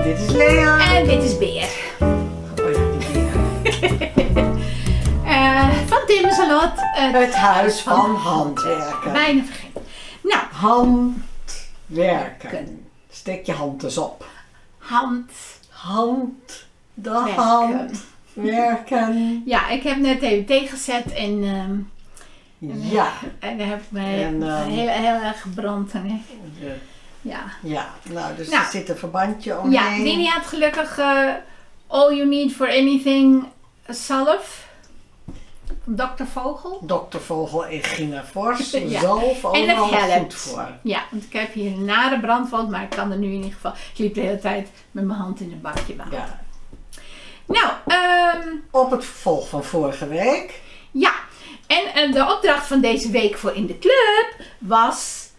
Dit is Lea. En dit is Beer. Oh ja, die Beer. Van Tim en Salot. Het huis van handwerken. Bijna vergeten. Nou, handwerken. Steek je hand eens op. Handwerken. Ja, ik heb net even tegenzet en Ja. en daar heb ik me heel erg gebrand. Ja, Nou, dus Nou. er zit een verbandje omheen. ja, Dini had gelukkig All You Need For Anything zalf. Van Dr. Vogel. Dr. Vogel en Gina Vos. Ja. Zalf En dat overal helpt. goed voor. Ja, want ik heb hier een nare brandwond, maar ik kan er nu in ieder geval. Ik liep de hele tijd met mijn hand in een bakje water. Ja. Nou, Op het vervolg van vorige week. ja. En de opdracht van deze week voor in de club was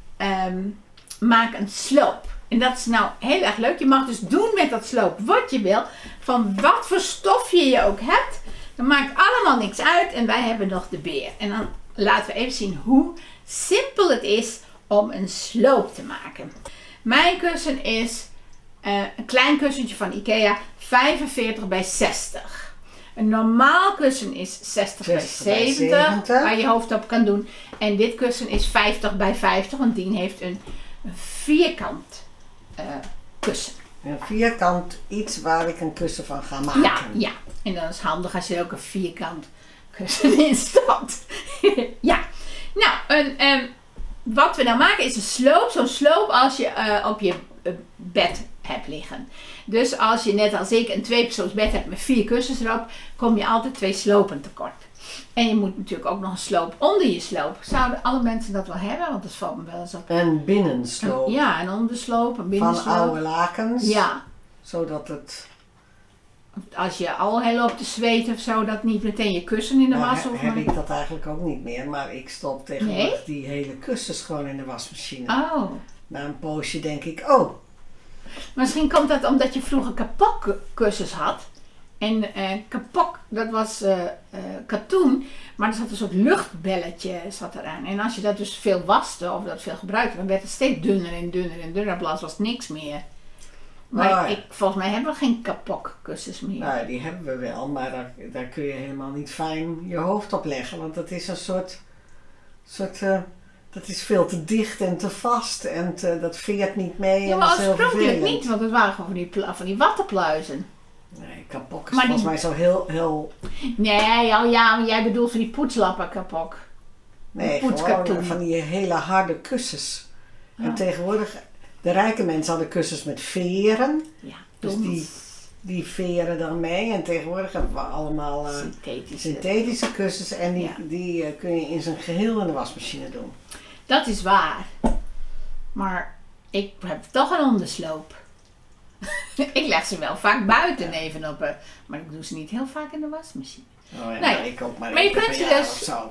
maak een sloop. En dat is nou heel erg leuk. Je mag dus doen met dat sloop wat je wil. Van wat voor stof je ook hebt. Dat maakt allemaal niks uit. En wij hebben nog de beer. En dan laten we even zien hoe simpel het is om een sloop te maken. Mijn kussen is een klein kussentje van Ikea. 45 bij 60. Een normaal kussen is 60 bij 70. Waar je hoofd op kan doen. En dit kussen is 50 bij 50. Want die heeft een vierkant kussen. Een vierkant iets waar ik een kussen van ga maken. Ja. En dan is het handig als je er ook een vierkant kussen in staat. Ja. Nou, wat we nou maken is een sloop. Zo'n sloop als je op je bed hebt liggen. Dus als je net als ik een 2-persoonsbed hebt met 4 kussens erop, kom je altijd 2 slopen tekort. En je moet natuurlijk ook nog een sloop onder je sloop. Zouden alle mensen dat wel hebben? Want dat valt me wel eens op. Een binnensloop. Ja, een ondersloop, een binnensloop. Van oude lakens. Ja. Zodat het... Als je al heel op te zweten of zo, dat niet meteen je kussen in de was hoeft. Heb ik dat eigenlijk ook niet meer. Maar ik stop tegenwoordig die hele kussens gewoon in de wasmachine. Oh. Na een poosje denk ik, oh. Misschien komt dat omdat je vroeger kapok kussens had. En kapok, dat was katoen, maar er zat een soort luchtbelletje zat eraan. En als je dat dus veel waste of dat veel gebruikte, dan werd het steeds dunner en dunner en dunner. Op laatst was niks meer. Maar volgens mij hebben we geen kapok kussens meer. Nou, die hebben we wel, maar daar kun je helemaal niet fijn je hoofd op leggen. Want dat is een soort dat is veel te dicht en te vast en dat veert niet mee. Ja, maar oorspronkelijk niet, want het waren gewoon van die wattenpluizen. Nee, kapok is volgens mij zo heel... Nee, ja, jij bedoelt van die poetslappen kapok. Nee, gewoon van die hele harde kussens. Ja. En tegenwoordig, de rijke mensen hadden kussens met veren. Ja, dus die veren dan mee. En tegenwoordig hebben we allemaal synthetische kussens. En die kun je in zijn geheel in de wasmachine doen. Dat is waar. Maar ik heb toch een ondersloop. Ik leg ze wel vaak buiten even op, maar ik doe ze niet heel vaak in de wasmachine. Oh ja, nee. Ik ook maar je kunt ze dus... of zo.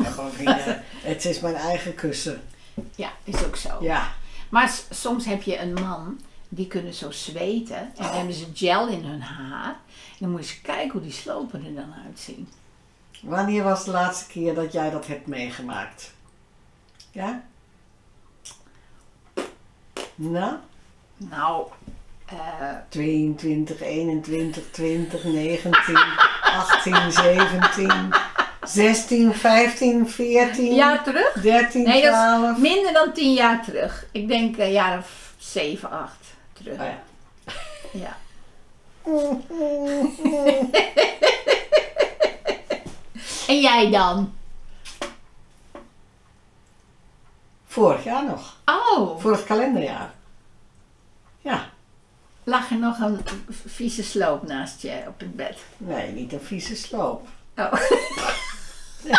Het is mijn eigen kussen. Ja, is ook zo. Ja. Maar soms heb je een man, die kunnen zo zweten en dan hebben ze gel in hun haar. En dan moet je eens kijken hoe die slopen er dan uitzien. Wanneer was de laatste keer dat jij dat hebt meegemaakt? Ja? Nou... 22, 21, 20, 19, 18, 17, 16, 15, 14, jaar terug? 13, nee, 12. Dat is minder dan 10 jaar terug. Ik denk een jaar of 7, 8 terug. Oh ja. Ja. En jij dan? Vorig jaar nog. Oh. Vorig kalenderjaar. Ja. Lag er nog een vieze sloop naast je op het bed? Nee, niet een vieze sloop. Oh. Nee.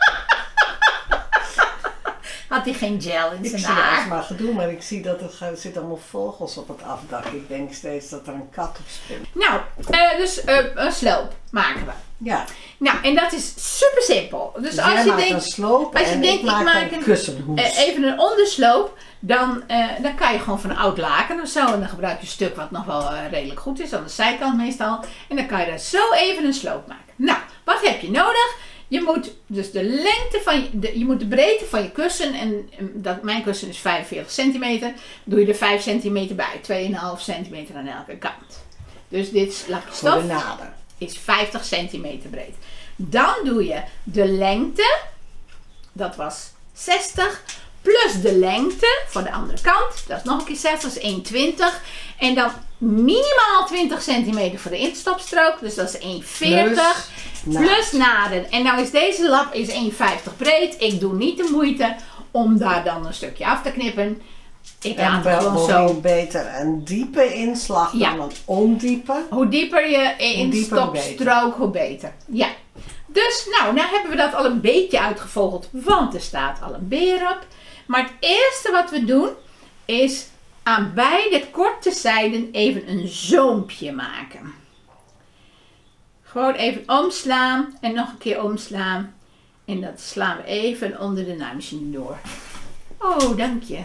Had hij geen gel in zijn haar? Ik zie haar? alles maar gedoe, maar ik zie dat er zitten allemaal vogels op het afdak. Ik denk steeds dat er een kat op springt. Nou, dus een sloop maken we. Ja. Nou, en dat is super simpel. Dus als je denkt, een sloop als je en denkt, ik maak een kussenhoes. Even een ondersloop, dan kan je gewoon van een oud laken of zo. En dan gebruik je een stuk wat nog wel redelijk goed is, aan de zijkant meestal. En dan kan je daar zo even een sloop maken. Nou, wat heb je nodig? Je moet dus de lengte van je moet de breedte van je kussen, en mijn kussen is 45 centimeter, doe je er 5 centimeter bij. 2,5 centimeter aan elke kant. Dus dit lapje stof is 50 centimeter breed. Dan doe je de lengte, dat was 60, plus de lengte voor de andere kant, dat is nog een keer 60, dat is 1,20. En dan minimaal 20 centimeter voor de instapstrook, dus dat is 1,40. Plus naden. En nou is deze lap is 1,50 breed. Ik doe niet de moeite om daar dan een stukje af te knippen. Ik laat het gewoon zo. Beter een diepe inslag dan een ondiepe. Hoe dieper je instapstrook, hoe beter. Ja. Dus nou hebben we dat al een beetje uitgevogeld, want er staat al een beer op. Maar het eerste wat we doen is aan beide korte zijden even een zoompje maken. Gewoon even omslaan en nog een keer omslaan. En dat slaan we even onder de naaimachine door. Oh, dank je.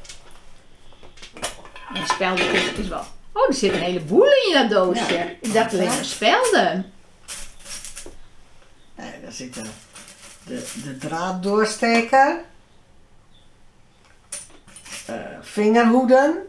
En spelden is wel... Oh, er zit een heleboel in dat doosje. Ja, ik dacht alleen maar spelden. Nee, daar zit de draaddoorsteker. Vingerhoeden.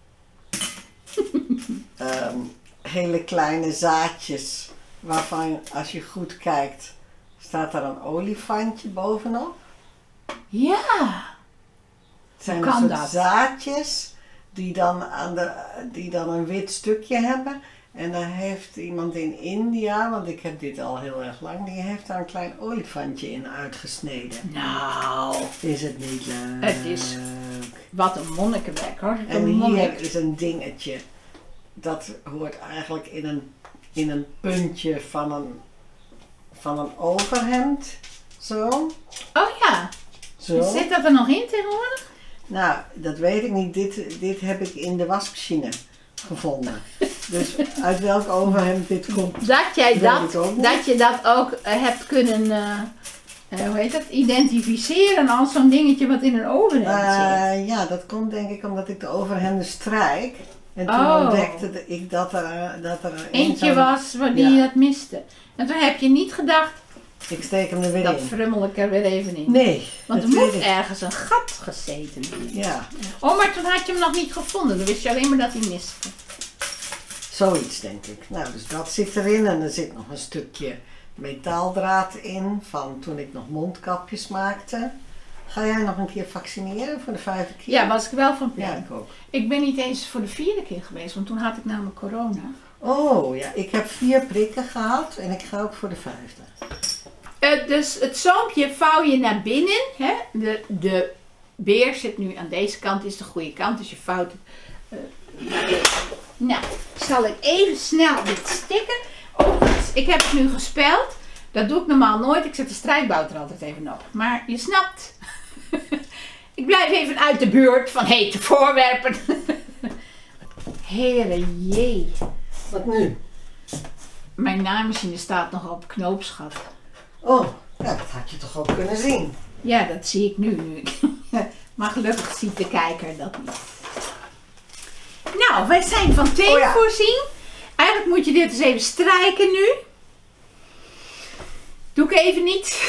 Hele kleine zaadjes. Waarvan, als je goed kijkt, staat er een olifantje bovenop. Ja. Het zijn een soort zaadjes die dan, die dan een wit stukje hebben. En dan heeft iemand in India, want ik heb dit al heel erg lang, die heeft daar een klein olifantje in uitgesneden. Nou. Is het niet leuk? Het is, wat een monnikenwerk hoor. En hier is een dingetje. Dat hoort eigenlijk in een puntje van een overhemd. Zo. Oh ja. Zo. Zit dat er nog in tegenwoordig? Nou, dat weet ik niet. Dit heb ik in de wasmachine gevonden. Dus uit welk overhemd dit komt. Dat je dat ook hebt kunnen hoe heet dat? Identificeren als zo'n dingetje wat in een overhemd zit. Ja, dat komt denk ik omdat ik de overhemden strijk. En toen ontdekte ik dat er eentje was die je dat miste. En toen heb je niet gedacht, ik steek hem er weer in. Dat frummel ik er weer even in. Nee. Want er moet ergens een gat gezeten hebben. Ja. Oh, maar toen had je hem nog niet gevonden. Dan wist je alleen maar dat hij miste. Zoiets denk ik. Nou, dus dat zit erin. En er zit nog een stukje metaaldraad in van toen ik nog mondkapjes maakte. Ga jij nog een keer vaccineren voor de 5e keer? Ja, was ik wel van plan. Ja, ik ook. Ik ben niet eens voor de 4e keer geweest, want toen had ik namelijk corona. Oh ja, ik heb 4 prikken gehad en ik ga ook voor de 5e. Dus het zoompje vouw je naar binnen. Hè? De beer zit nu aan deze kant, is de goede kant, dus je vouwt het. Nou, zal ik even snel dit stikken. Overigens, ik heb het nu gespeld. Dat doe ik normaal nooit. Ik zet de strijkbout er altijd even op. Maar je snapt. Ik blijf even uit de buurt van hete voorwerpen. Heren jee. Wat nu? Mijn naaimachine staat nog op knoopsgat. Oh, ja, dat had je toch ook kunnen zien. Ja, dat zie ik nu. Maar gelukkig ziet de kijker dat niet. Nou, wij zijn van tape voorzien. Eigenlijk moet je dit eens even strijken nu. Doe ik even niet.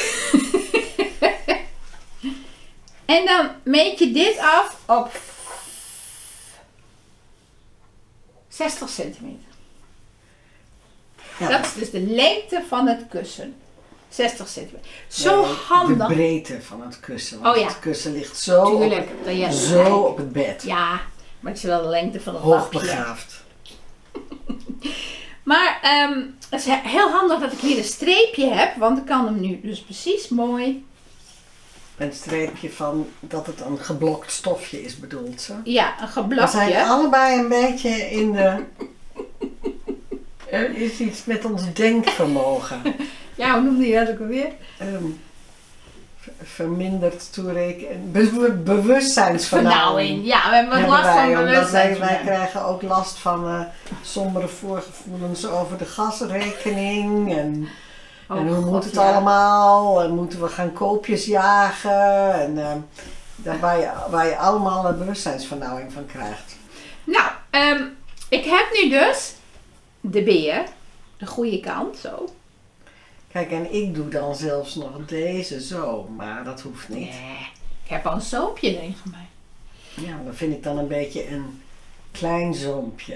En dan meet je dit af op 60 centimeter. Ja. Dat is dus de lengte van het kussen. 60 centimeter. Zo handig. De breedte van het kussen. Want het kussen ligt zo, op het bed. Ja, maar het is wel de lengte van het lapje. Hoogbegaafd. Maar het is heel handig dat ik hier een streepje heb. Want ik kan hem nu dus precies mooi. Een streepje van dat het een geblokt stofje is bedoeld. Zo. Ja, een geblokje. We zijn allebei een beetje in de... Er is iets met ons denkvermogen. Ja, hoe noemde je dat ook alweer? Verminderd toerekenen. Bewustzijnsvernauwing. Ja, we hebben last van bewustzijnsvernauwing. Wij krijgen ook last van sombere voorgevoelens over de gasrekening. En hoe moet het allemaal? En moeten we gaan koopjes jagen? En waar je allemaal een bewustzijnsvernauwing van krijgt. Nou, ik heb nu dus de beer. De goede kant, zo. Kijk, en ik doe dan zelfs nog deze zo, maar dat hoeft niet. Nee, ik heb al een zoompje erin gemaakt. Ja, dat vind ik dan een beetje een klein zoompje.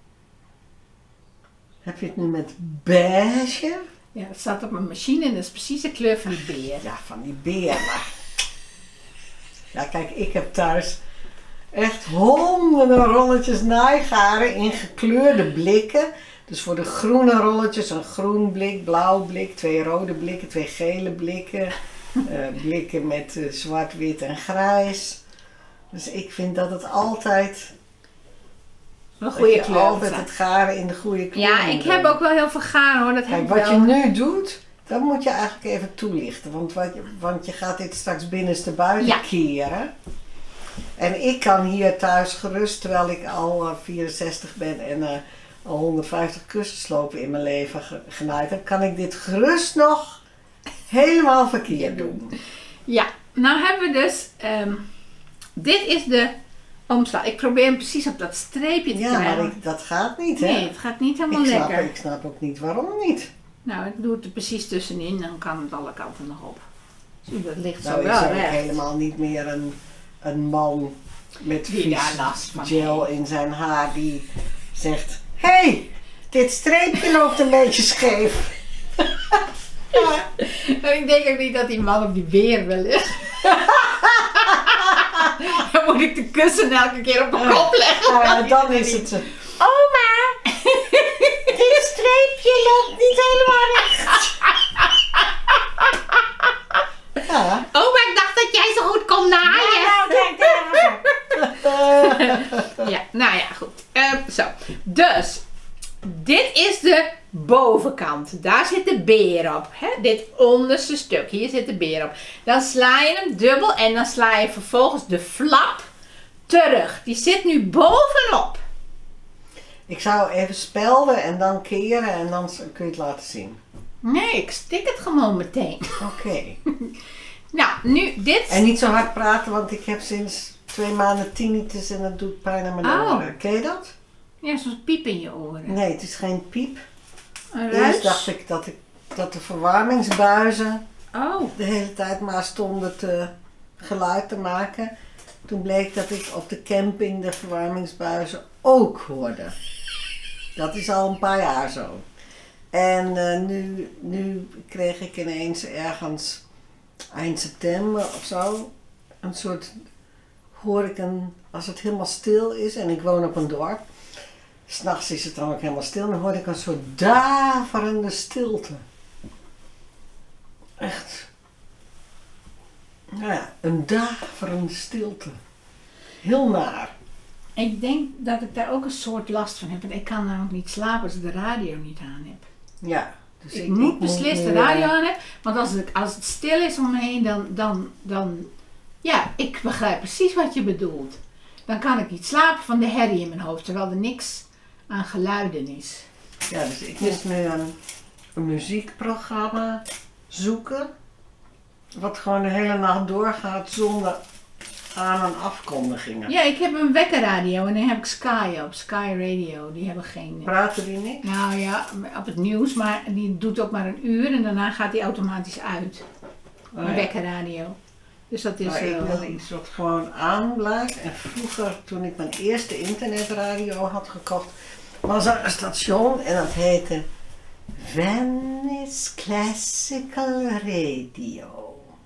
Heb je het nu met beige? Ja, dat staat op mijn machine en dat is precies de kleur van die beer. Ja, van die beer. Maar... Ja, kijk, ik heb thuis echt honderden rolletjes naaigaren in gekleurde blikken. Dus voor de groene rolletjes een groen blik, blauw blik, 2 rode blikken, 2 gele blikken. Blikken met zwart, wit en grijs. Dus ik vind dat het altijd... Een goede kleur. Altijd het garen in de goede kleur. Ja, ik heb ook wel heel veel garen hoor. Dat Kijk, heb wat ik wel. je nu doet, dat moet je eigenlijk even toelichten. Want je gaat dit straks binnenstebuiten keren. En ik kan hier thuis gerust, terwijl ik al 64 ben en al 150 kussenslopen in mijn leven genaaid heb, kan ik dit gerust nog helemaal verkeerd doen. Ja, nou hebben we dus, dit is de omslag. Ik probeer hem precies op dat streepje te krijgen. Ja, maar dat gaat niet, hè? Nee, het gaat niet helemaal lekker. Ik snap ook niet waarom niet. Nou, ik doe het er precies tussenin, dan kan het alle kanten nog op. Zie, dat ligt Nou, zo wel is er recht. helemaal niet meer een man met Die daar vies last van gel in zijn haar die zegt: hey, dit streepje loopt een beetje scheef. En ik denk ook niet dat die man op die beer wil liggen. Dan moet ik de kussen elke keer op mijn kop leggen. Dan is het zo. Oma, Dit streepje loopt niet helemaal recht. Ja. oma, ik dacht dat jij zo goed kon naaien. Ja, nou ja, goed. Zo. Dus, dit is de bovenkant. Daar zit de beer op. Hè? Dit onderste stuk. Hier zit de beer op. Dan sla je hem dubbel en dan sla je vervolgens de flap terug. Die zit nu bovenop. Ik zou even spelden en dan keren en dan kun je het laten zien. Nee, ik stik het gewoon meteen. Oké. Nou, nu dit. En niet zo hard praten, want ik heb sinds 2 maanden tinnitus en dat doet pijn aan mijn oren. Ken je dat? Ja, zo'n piep in je oren. Nee, het is geen piep. Een ruis? Eerst dacht ik dat de verwarmingsbuizen Oh. de hele tijd maar stonden te geluid te maken. Toen bleek dat ik op de camping de verwarmingsbuizen ook hoorde. Dat is al een paar jaar zo. En nu kreeg ik ineens ergens eind september of zo een soort, als het helemaal stil is en ik woon op een dorp. 'S'nachts is het dan ook helemaal stil. Dan hoor ik een soort daverende stilte. Echt. Nou ja, een daverende stilte. Heel naar. Ik denk dat ik daar ook een soort last van heb. Want ik kan namelijk niet slapen als ik de radio niet aan heb. Ja. Dus ik moet beslist de radio aan hebben. Want als het stil is om me heen, dan... Ja, ik begrijp precies wat je bedoelt. Dan kan ik niet slapen van de herrie in mijn hoofd. Terwijl er niks aan geluiden is. Ja, dus ik moet nu een muziekprogramma zoeken. Wat gewoon de hele nacht doorgaat zonder aan- en afkondigingen. Ja, ik heb een wekkerradio en dan heb ik Sky op. Sky Radio. Die hebben geen... Praten die niet? Nou ja, op het nieuws. Maar die doet ook maar een uur en daarna gaat die automatisch uit. Een wekkerradio. Dus dat is... Maar ik wil iets wat gewoon aan blijft. En vroeger, toen ik mijn eerste internetradio had gekocht, was er een station en dat heette Venice Classical Radio.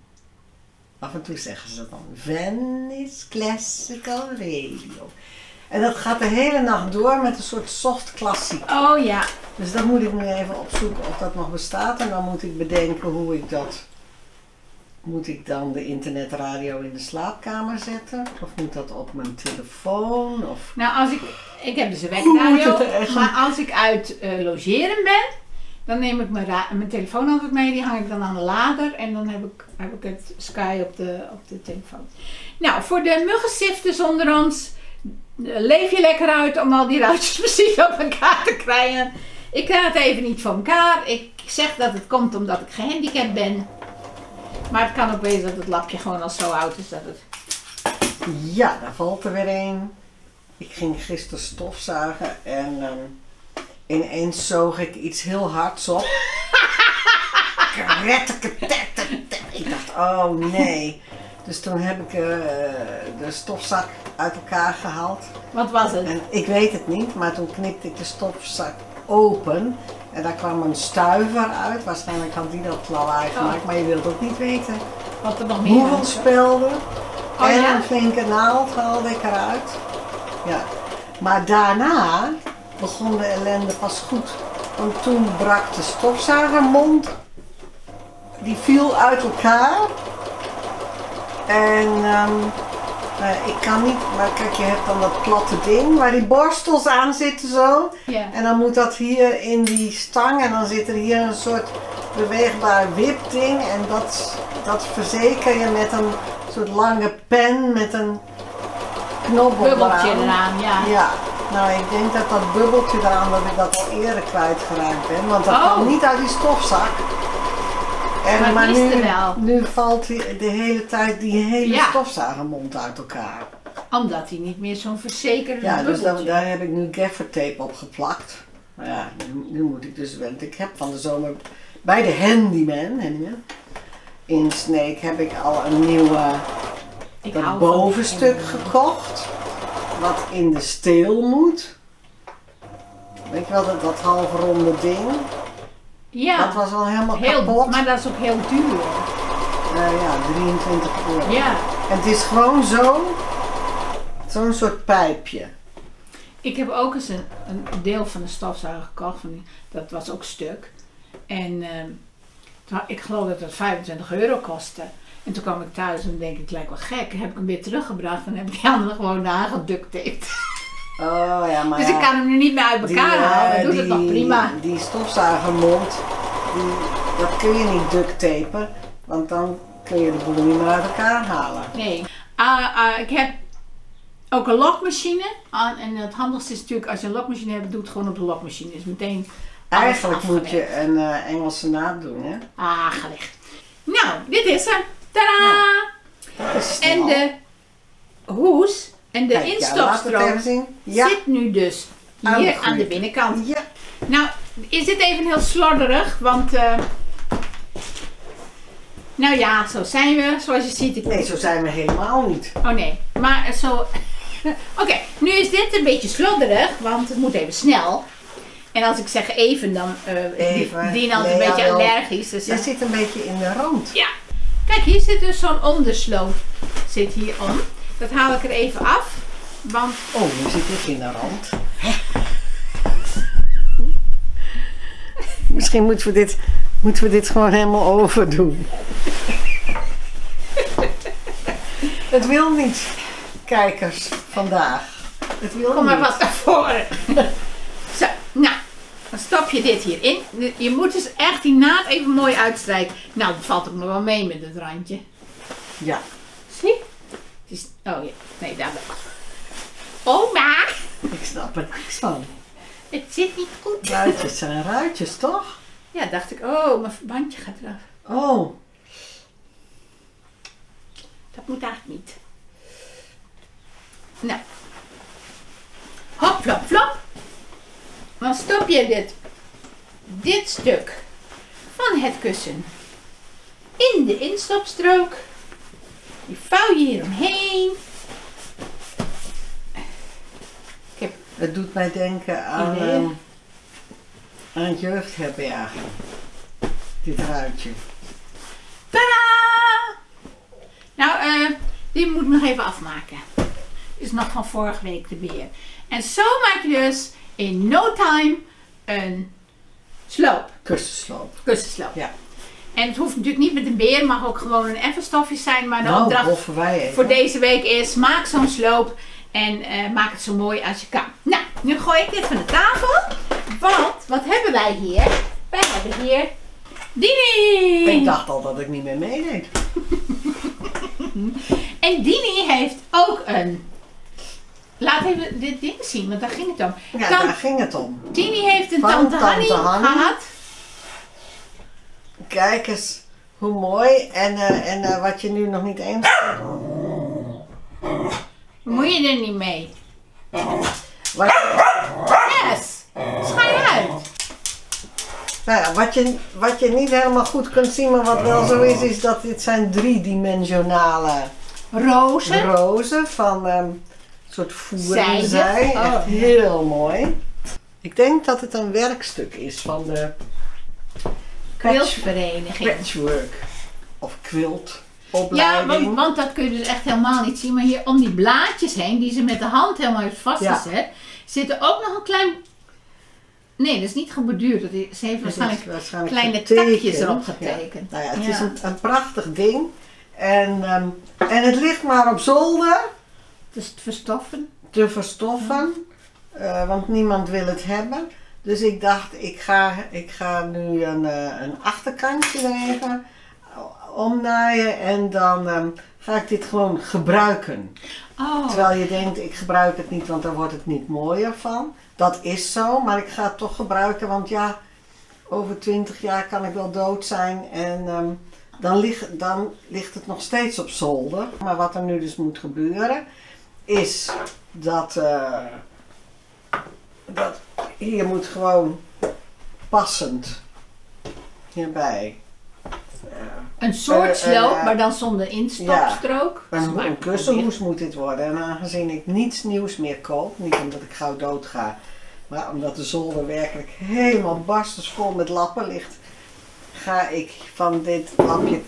Af en toe zeggen ze dan Venice Classical Radio. En dat gaat de hele nacht door met een soort soft klassiek. Oh ja. Dus dat moet ik nu even opzoeken of dat nog bestaat. En dan moet ik bedenken hoe ik dat... Moet ik dan de internetradio in de slaapkamer zetten? Of moet dat op mijn telefoon? Of... Nou, ik heb dus een wekkerradio, echt? maar als ik uit logeren ben, dan neem ik mijn telefoon altijd mee, die hang ik dan aan de lader en dan heb ik het Sky op de telefoon. Nou, voor de muggensifters onder ons, leef je lekker uit om al die ruitjes precies op elkaar te krijgen. Ik krijg het even niet voor elkaar. Ik zeg dat het komt omdat ik gehandicapt ben. Maar het kan ook wezen dat het lapje gewoon al zo oud is dat het... Ja, daar valt er weer een. Ik ging gisteren stofzuigen en ineens zoog ik iets heel hards op. Ik dacht, oh nee. Dus toen heb ik de stofzak uit elkaar gehaald. Wat was het? En ik weet het niet, maar toen knipte ik de stofzak open. En daar kwam een stuiver uit. Waarschijnlijk had die dat lawaai gemaakt, maar je wilt ook niet weten. Wat er nog meer Hoeveel spelden. Oh, En ja? een flinke naald haalde ik eruit. Ja. Maar daarna begon de ellende pas goed. Want toen brak de stofzuigermond. Die viel uit elkaar. En ik kan niet, maar kijk, je hebt dan dat platte ding waar die borstels aan zitten zo. Ja. En dan moet dat hier in die stang en dan zit er hier een soort beweegbaar wipding. En dat verzeker je met een soort lange pen met een knobbel Bubbeltje eraan. eraan, ja. Ja, nou ik denk dat dat bubbeltje eraan, dat ik dat al eerder kwijtgeraakt ben. Want dat kwam niet uit die stofzak. En, maar nu valt de hele tijd die hele stofzuigermond uit elkaar. Omdat hij niet meer zo'n verzekerde dus bubbeltje. daar heb ik nu gaffertape op geplakt. Maar ja, nu moet ik dus, want ik heb van de zomer bij de handyman in Sneek heb ik al een nieuwe dat bovenstuk gekocht. Wat in de steel moet. Weet je wel, dat half ronde ding. Ja, dat was al helemaal kapot. Maar dat is ook heel duur. Ja, 23 euro. Ja. En het is gewoon zo'n soort pijpje. Ik heb ook eens een deel van de stofzuiger gekocht. Dat was ook stuk. En ik geloof dat het 25 euro kostte. En toen kwam ik thuis en denk ik, lijkt wel gek. Heb ik hem weer teruggebracht en heb ik die andere gewoon aangeductaped. Oh ja, maar dus ik kan hem nu niet meer uit elkaar halen. Dat doet het nog prima. Die stofzuigermond, dat kun je niet ducttapen, want dan kun je de boel niet meer uit elkaar halen. Nee. Ik heb ook een lokmachine. En het handigste is natuurlijk, als je een lokmachine hebt, doe het gewoon op de lokmachine. Dus meteen eigenlijk moet je een Engelse naad doen, hè? Gelegd. Nou, dit is hem. Tadaa! Ja, dat is snel. En de hoes en de instopstroom zit nu dus hier aan de binnenkant. Ja. Nou, is dit even heel slorderig, want nou ja, zo zijn we, zoals je ziet. Nee, zo zijn we helemaal niet. Oh nee, maar zo. Oké, nu is dit een beetje slodderig, want het moet even snel. En als ik zeg even, dan Dien altijd een beetje allergisch. Dus je zit een beetje in de rand. Ja. Kijk, hier zit dus zo'n ondersloot. Zit hier om. Dat haal ik er even af. Want... Oh, nu zit ik in de rand. Misschien moeten we dit gewoon helemaal overdoen. Het wil niet, kijkers, vandaag. Het wil Kom maar niet. wat naar voren. Zo, nou. Dan stop je dit hierin. Je moet dus echt die naad even mooi uitstrijken. Nou, dat valt ook nog wel mee met het randje. Ja. Zie? Het is, oh ja, nee, daar wel. Oma! Ik snap er niks van. Het zit niet goed. Ruitjes zijn ruitjes, toch? Ja, dacht ik, oh, mijn verbandje gaat eraf. Oh. Dat moet eigenlijk niet. Nou. Hop, flop, flop. Dan stop je dit stuk van het kussen in de instopstrook. Die vouw je hier omheen. Het doet mij denken aan het jeugdherbergen. Dit ruitje. Tadaa! Nou, die moet ik nog even afmaken. Is nog van vorige week de beer. En zo maak je dus in no time een sloop. Kussensloop. Ja. En het hoeft natuurlijk niet met een beer, mag ook gewoon een effenstofje zijn. Maar de opdracht voor voor deze week is, maak zo'n sloop en maak het zo mooi als je kan. Nou, nu gooi ik dit van de tafel. Want, wat hebben wij hier? Wij hebben hier Dini! Ik dacht al dat ik niet meer meedeed. En Dini heeft ook een... Laat even dit ding zien, want daar ging het om. Ja, daar ging het om. Dini heeft een Tante Hannie gehad. Kijk eens hoe mooi. En wat je nu nog niet eens... Moet je er niet mee? Yes! Schijn uit! Nou ja, wat je niet helemaal goed kunt zien, maar wat wel zo is dat dit zijn driedimensionale rozen van een soort voeren zij. Echt heel mooi. Ik denk dat het een werkstuk is van de quiltvereniging. Patchwork of quiltopleiding. Ja, want dat kun je dus echt helemaal niet zien. Maar hier om die blaadjes heen, die ze met de hand helemaal heeft vastgezet, zit er ook nog een klein... Nee, dat is niet geborduurd. Ze heeft waarschijnlijk kleine takjes erop getekend. Ja. Nou ja, het is een prachtig ding. En het ligt maar op zolder. Dus te verstoffen. Want niemand wil het hebben. Dus ik dacht, ik ga nu een achterkantje er even omnaaien. En dan ga ik dit gewoon gebruiken. Oh. Terwijl je denkt, ik gebruik het niet, want daar wordt het niet mooier van. Dat is zo, maar ik ga het toch gebruiken, want ja, over 20 jaar kan ik wel dood zijn en dan ligt het nog steeds op zolder. Maar wat er nu dus moet gebeuren, is dat hier moet gewoon passend hierbij. Een soort sloop, maar dan zonder instapstrook. Ja, een kussenhoes moet dit worden. En aangezien ik niets nieuws meer koop, niet omdat ik gauw dood ga, maar omdat de zolder werkelijk helemaal barstensvol met lappen ligt, ga ik van dit lapje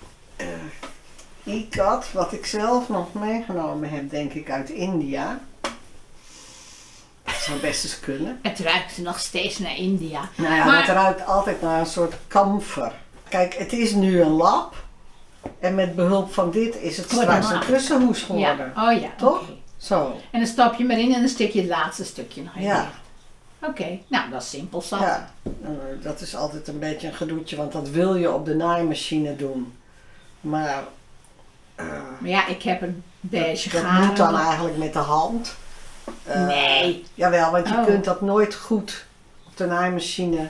ikat, wat ik zelf nog meegenomen heb, denk ik uit India. Dat zou best eens kunnen. Het ruikt nog steeds naar India. Nou ja, maar het ruikt altijd naar een soort kamfer. Kijk, het is nu een lap. En met behulp van dit is het straks een kussenhoes geworden. Ja. Oh ja, toch? Okay. Zo. En dan stap je maar in en dan stik je het laatste stukje nog in. Ja. Oké, nou dat is simpel zat. Ja, dat is altijd een beetje een gedoetje, want dat wil je op de naaimachine doen. Maar ja, ik heb een beige dat garen. moet dan eigenlijk met de hand. Nee. Jawel, want je kunt dat nooit goed op de naaimachine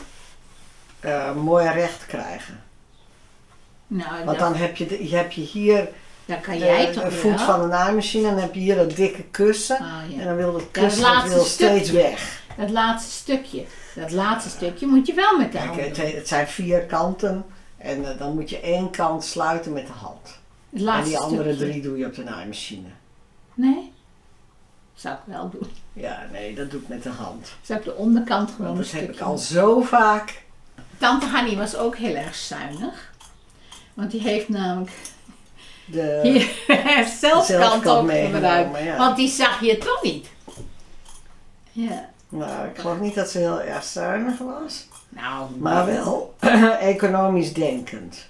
mooi recht krijgen. Nou, want dan heb je hier dan kan jij toch de voet wel van de naaimachine en dan heb je hier dat dikke kussen. Ja. En dan wil het kussen steeds weg. Dat laatste stukje moet je wel met de hand doen. Het zijn 4 kanten en dan moet je 1 kant sluiten met de hand. En die andere 3 doe je op de naaimachine. Nee? Zou ik wel doen. Ja, nee, dat doe ik met de hand. Zou ik de onderkant gewoon een stukje. Dat heb ik al zo vaak. Tante Hannie was ook heel erg zuinig. Want die heeft namelijk hier zelfkant op gebruikt. Ja. Want die zag je toch niet. Ja. Nou, ik geloof niet dat ze heel erg zuinig was. Nou, maar wel economisch denkend.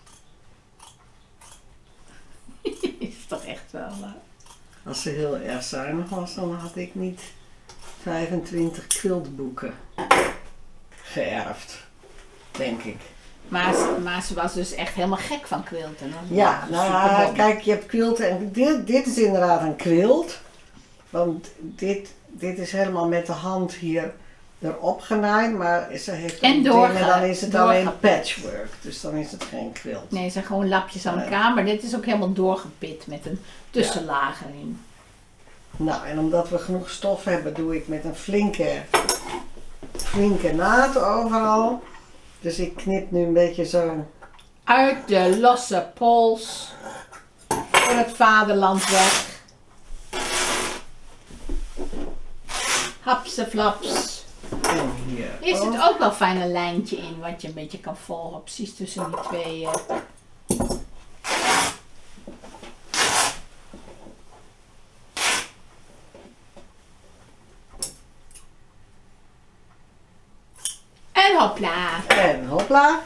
Is toch echt wel. Als ze heel erg zuinig was, dan had ik niet 25 quiltboeken geërfd. Denk ik. Maar ze was dus echt helemaal gek van quilten. Ja, nou kijk, je hebt quilten en dit is inderdaad een quilt. Want dit is helemaal met de hand hier erop genaaid, maar ze heeft en dan is het alleen patchwork. Dus dan is het geen quilt. Nee, het zijn gewoon lapjes aan elkaar, maar dit is ook helemaal doorgepit met een tussenlaag erin. Nou, en omdat we genoeg stof hebben, doe ik met een flinke naad overal. Dus ik knip nu een beetje zo uit de losse pols voor het vaderland weg. Hapseflaps. En hier Hier zit ook wel fijn een lijntje in wat je een beetje kan volgen, precies tussen die twee. En hopla. En hopla.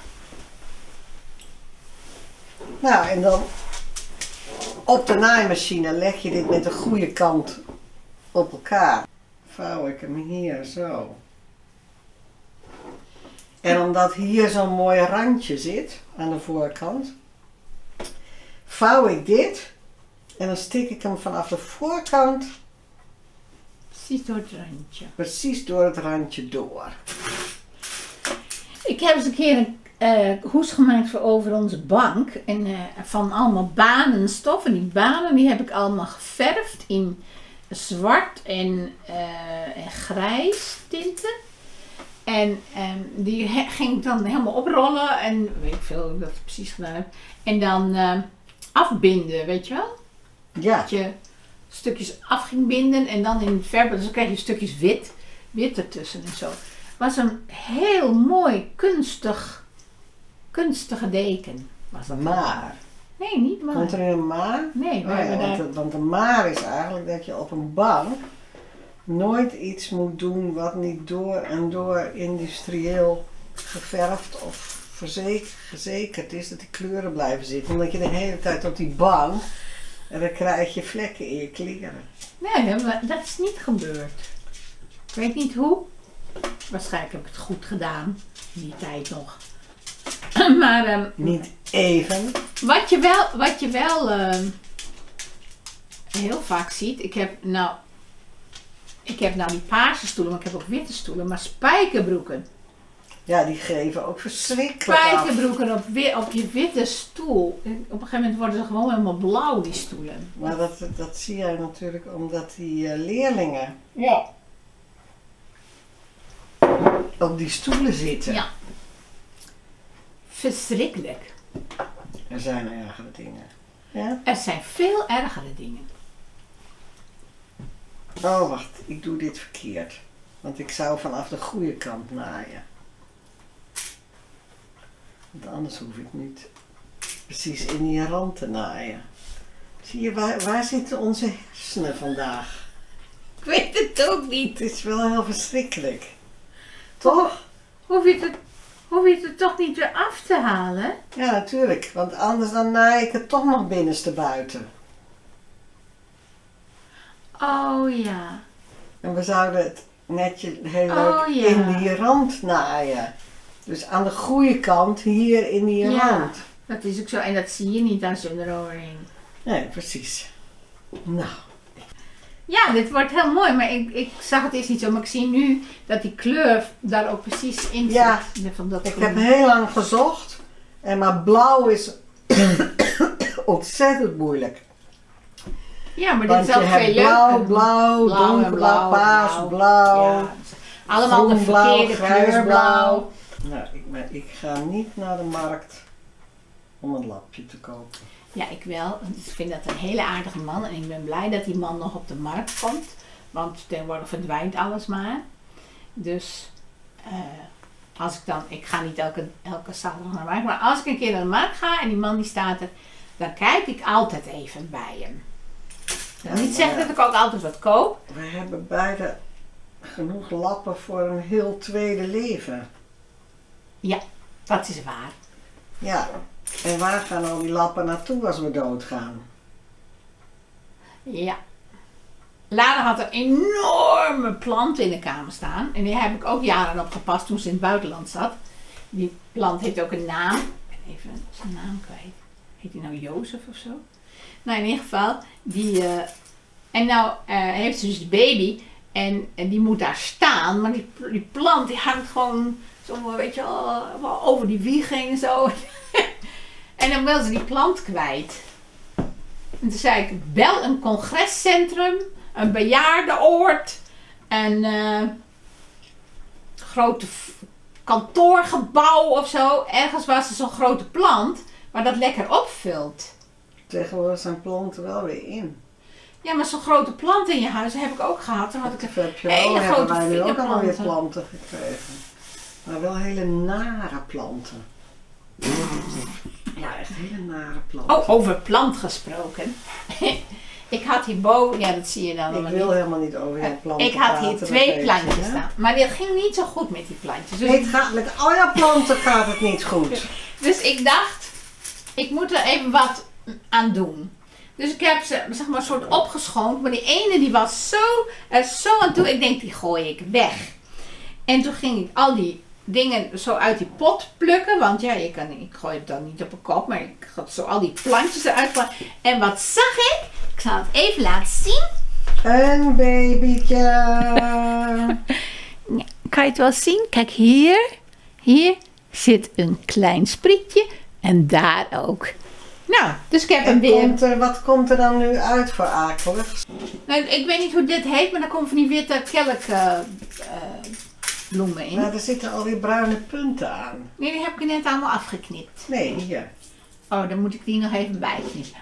Nou, en dan op de naaimachine leg je dit met de goede kant op elkaar. Vouw ik hem hier zo. En omdat hier zo'n mooi randje zit aan de voorkant, vouw ik dit en dan stik ik hem vanaf de voorkant precies door het randje. Precies door het randje door. Ik heb eens een keer een hoes gemaakt voor over onze bank. En van allemaal banenstof. En die banen die heb ik allemaal geverfd in zwart en grijs tinten. En die ging ik dan helemaal oprollen en weet ik veel hoe ik dat precies gedaan heb. En dan afbinden, weet je wel? Ja. Dat je stukjes af ging binden en dan in het verf, dus dan krijg je stukjes wit ertussen en zo. Het was een heel mooi, kunstige deken. Was dat Maar. Nee, niet maar. Komt er een maar? Nee, want een maar is eigenlijk dat je op een bank nooit iets moet doen wat niet door en door industrieel geverfd of gezekerd is, dat die kleuren blijven zitten. Omdat je de hele tijd op die bank en dan krijg je vlekken in je kleren. Nee, dat is niet gebeurd. Ik weet niet hoe. Waarschijnlijk heb ik het goed gedaan. In die tijd nog. Maar niet even. Wat je wel heel vaak ziet. Ik heb nou die paarse stoelen, maar ik heb ook witte stoelen. Maar spijkerbroeken. Ja, die geven ook verschrikkelijk spijkerbroeken op je witte stoel. Op een gegeven moment worden ze gewoon helemaal blauw, die stoelen. Maar dat zie jij natuurlijk omdat die leerlingen op die stoelen zitten. Ja. Verschrikkelijk. Er zijn ergere dingen. Ja? Er zijn veel ergere dingen. Oh, wacht. Ik doe dit verkeerd. Want ik zou vanaf de goede kant naaien. Want anders hoef ik niet precies in die rand te naaien. Zie je, waar zitten onze hersenen vandaag? Ik weet het ook niet. Het is wel heel verschrikkelijk. Toch? Hoef je het toch niet weer af te halen? Ja, natuurlijk. Want anders dan naai ik het toch nog binnenste buiten. Oh ja. En we zouden het netje heel leuk in die rand naaien. Dus aan de goede kant hier in die rand. Dat is ook zo. En dat zie je niet als je hem eroverheen. Nee, precies. Nou. Ja, dit wordt heel mooi. Maar ik zag het eerst niet zo. Maar ik zie nu dat die kleur daar ook precies in zit. Ja, van dat ik heb heel lang gezocht. Maar blauw is ontzettend moeilijk. Ja, maar dit is ook veel leuk. Blauw, donkerblauw, paars, blauw. Ja, allemaal de verkeerde kleurblauw. Nou, ik ga niet naar de markt om een lapje te kopen. Ja, ik wel. Ik vind dat een hele aardige man. En ik ben blij dat die man nog op de markt komt. Want tegenwoordig verdwijnt alles maar. Dus als ik ga niet elke zaterdag naar de markt. Maar als ik een keer naar de markt ga en die man die staat er, dan kijk ik altijd even bij hem. Ja, niet zeggen dat ik ook altijd wat koop. We hebben beide genoeg lappen voor een heel tweede leven. Ja, dat is waar. Ja, en waar gaan al die lappen naartoe als we doodgaan? Ja. Lara had een enorme plant in de kamer staan. En die heb ik ook jaren opgepast toen ze in het buitenland zat. Die plant heeft ook een naam. Ik ben even zijn naam kwijt. Heet hij nou Jozef of zo? Nou, in ieder geval, en nou heeft ze dus de baby en die moet daar staan, maar die plant die hangt gewoon zo, weet je wel, over die wieg heen en zo. En dan wil ze die plant kwijt. En toen zei ik, bel een congrescentrum, een bejaardenoord, een grote kantoorgebouw of zo. Ergens waar ze zo'n grote plant, waar dat lekker opvult. Tegenwoordig zijn planten wel weer in. Ja, maar zo'n grote plant in je huis heb ik ook gehad. Toen had ik een hele grote hebben wij nu ook allemaal weer planten gekregen. Maar wel hele nare planten. Ja, echt hele nare planten. Oh, over plant gesproken. Ik had hierboven, ja dat zie je dan. Ik wil helemaal niet over jouw planten Ik had hier praten, 2 plantjes staan. Maar dat ging niet zo goed met die plantjes. Dus met al jouw planten gaat het niet goed. Dus ik dacht, ik moet er even wat aan doen. Dus ik heb ze, zeg maar, soort opgeschoond. Maar die ene die was zo aan toe. Ik denk, die gooi ik weg. En toen ging ik al die dingen zo uit die pot plukken. Want ja, ik gooi het dan niet op een kop. Maar ik had zo al die plantjes eruit. En wat zag ik? Ik zal het even laten zien. Een babytje. Ja, kan je het wel zien? Kijk hier. Hier zit een klein sprietje. En daar ook. Nou, dus ik heb hem weer. Wat komt er dan nu uit voor akelig? Nou, ik weet niet hoe dit heet, maar dan komt van die witte kelk bloemen in. Nou, er zitten alweer bruine punten aan. Nee, die heb ik net allemaal afgeknipt. Nee, hier. Oh, dan moet ik die nog even bijknippen.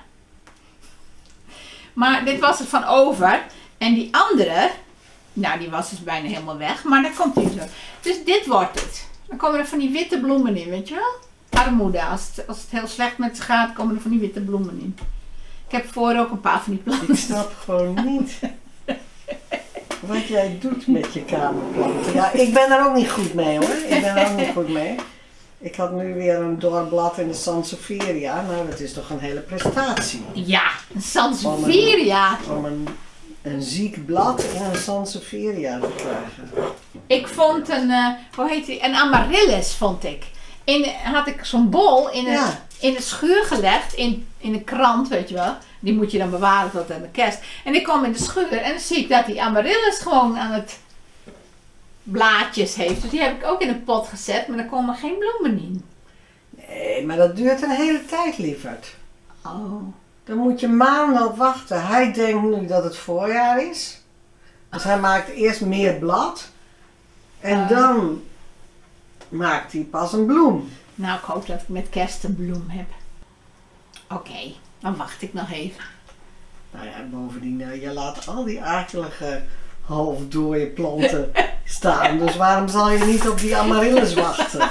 Maar dit was het van over. En die andere, nou die was dus bijna helemaal weg. Maar daar komt die zo. Dus dit wordt het. Dan komen er van die witte bloemen in, weet je wel? Armoede. Als het heel slecht met ze gaat, komen er van die witte bloemen in. Ik heb voor ook een paar van die planten. Ik snap gewoon niet wat jij doet met je kamerplanten. Ja, ik ben er ook niet goed mee hoor. Ik ben er ook niet goed mee. Ik had nu weer een doorblad in de Sansevieria. Nou, dat is toch een hele prestatie. Ja, een Sansevieria. Om een ziek blad in een Sansevieria te krijgen. Ik vond hoe heet die? Een amaryllis vond ik. Had ik zo'n bol in de schuur gelegd, in een krant, weet je wel. Die moet je dan bewaren tot aan de kerst. En ik kom in de schuur en dan zie ik dat die amaryllis gewoon aan het blaadjes heeft. Dus die heb ik ook in een pot gezet, maar er komen geen bloemen in. Nee, maar dat duurt een hele tijd, lieverd. Oh. Dan moet je maanden op wachten. Hij denkt nu dat het voorjaar is. Dus hij maakt eerst meer blad. En dan maakt hij pas een bloem. Nou, ik hoop dat ik met kerst een bloem heb. Oké, dan wacht ik nog even. Nou ja, bovendien, je laat al die akelige halfdooie planten staan. Dus waarom zal je niet op die amaryllis wachten?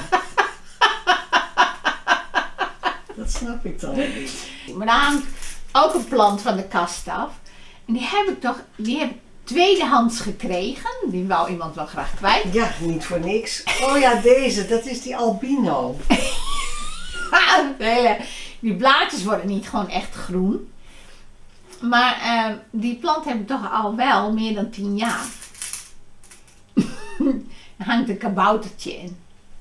Dat snap ik dan niet. Maar daar hangt ook een plant van de kast af. En die heb ik tweedehands gekregen. Die wou iemand wel graag kwijt. Ja, niet voor niks. Oh ja, deze, dat is die albino. Die blaadjes worden niet gewoon echt groen. Maar die plant heb ik toch al wel meer dan 10 jaar. Er hangt een kaboutertje in.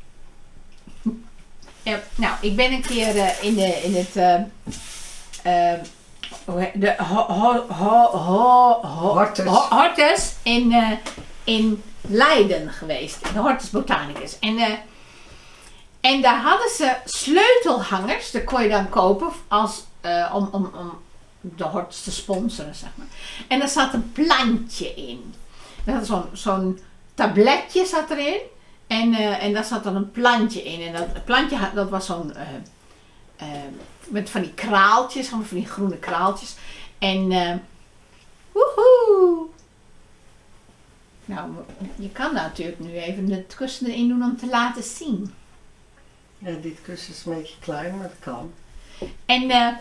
Nou, ik ben een keer in het Hortus in Leiden geweest. De Hortus Botanicus. En daar hadden ze sleutelhangers. Dat kon je dan kopen als, om de Hortus te sponsoren, zeg maar. En daar zat een plantje in. Zo'n tabletje zat erin. En daar zat dan een plantje in. En dat plantje dat was zo'n met van die kraaltjes, van die groene kraaltjes. En woehoe! Nou, je kan natuurlijk nu even het kussen erin doen om te laten zien. Ja, dit kussen is een beetje klein, maar dat kan. En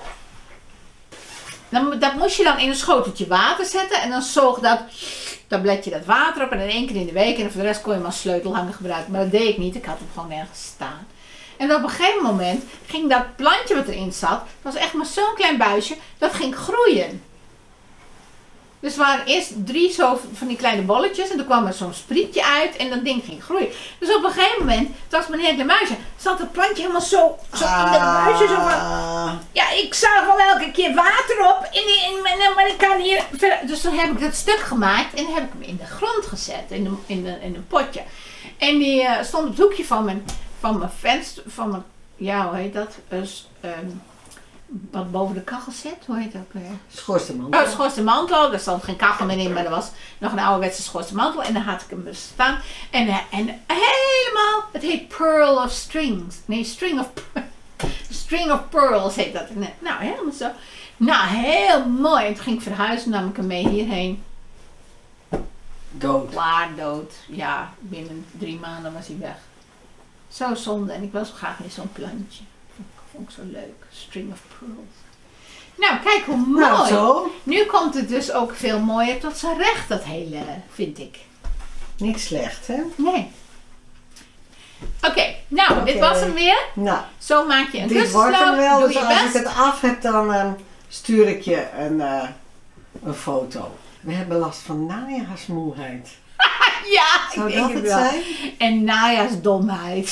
dat moest je dan in een schoteltje water zetten. En dan zoog dat tabletje dat water op. En dan 1 keer in de week. En voor de rest kon je maar sleutelhanger gebruiken. Maar dat deed ik niet. Ik had hem gewoon nergens staan. En op een gegeven moment ging dat plantje wat erin zat. Dat was echt maar zo'n klein buisje. Dat ging groeien. Dus er waren eerst 3 zo van die kleine bolletjes. En toen kwam er zo'n sprietje uit. En dat ding ging groeien. Dus op een gegeven moment, het was maar een hele klein muisje. Zat het plantje helemaal zo in dat buisje. Zo van, ja, ik zuig wel elke keer water op. Maar ik kan hier verder. Dus toen heb ik dat stuk gemaakt. En dan heb ik hem in de grond gezet. In een potje. En die stond op het hoekje van mijn venster. Ja, hoe heet dat? Dus, wat boven de kachel zit, hoe heet dat ook weer? Schoorsteenmantel. Oh, schoorsteenmantel. Daar stond geen kachel meer in, maar er was nog een ouderwetse schoorsteenmantel. En dan had ik hem staan. En helemaal, het heet Pearl of Strings. Nee, String of Pearls heet dat. Nou, helemaal zo. Nou, heel mooi. En toen ging ik verhuizen, nam ik hem mee hierheen. Dood. Klaar, dood. Ja, binnen 3 maanden was hij weg. Zo zonde. En ik wil zo graag weer zo'n plantje. Vond ik zo leuk. String of Pearls. Nou, kijk hoe mooi. Nou, zo. Nu komt het dus ook veel mooier tot zijn recht, dat hele, vind ik. Niet slecht, hè? Nee. Oké, nou, dit was hem weer. Nou, zo maak je een dit wordt hem wel. Doe Dus je als best. ik het af heb, dan stuur ik je een foto. We hebben last van najaarsmoeheid. Ja, Zou ik denk dat het het wel. zijn? En najaarsdomheid.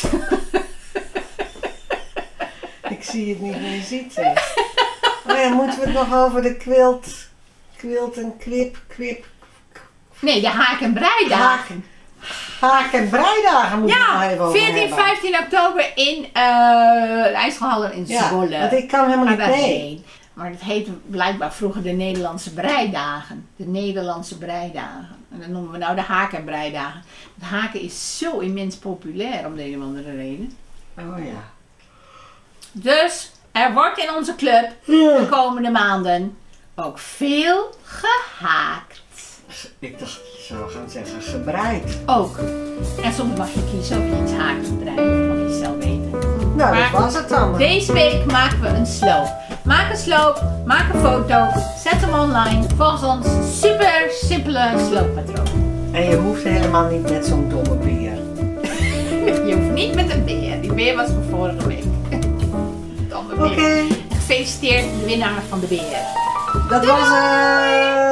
Ik zie het niet meer zitten. Oh ja, moeten we het nog over de quilt en quip. Nee, de haak- en breidagen. Haak- en breidagen moeten we het nog Ja, even over 14, hebben. 15 oktober in de IJsselhallen in Zwolle. Want ik kan helemaal niet mee. Maar dat heette blijkbaar vroeger de Nederlandse breidagen. De Nederlandse breidagen. En dat noemen we nou de hakenbreidagen. Het haken is zo immens populair om de een of andere reden. Oh ja. Dus er wordt in onze club de komende maanden ook veel gehaakt. Ik dacht, je zou gaan zeggen gebreid. Ook. En soms mag je kiezen of je iets haakt of breidt. Dat mag je zelf weten. Nou, Maar dat was het dan. Deze week maken we een sloop. Maak een sloop, maak een foto, zet hem online. Volgens ons super simpele slooppatroon. En je hoeft helemaal niet met zo'n domme beer. Je hoeft niet met een beer. Die beer was van vorige week. Domme beer. Oké. Gefeliciteerd de winnaar van de beer. Dat was het.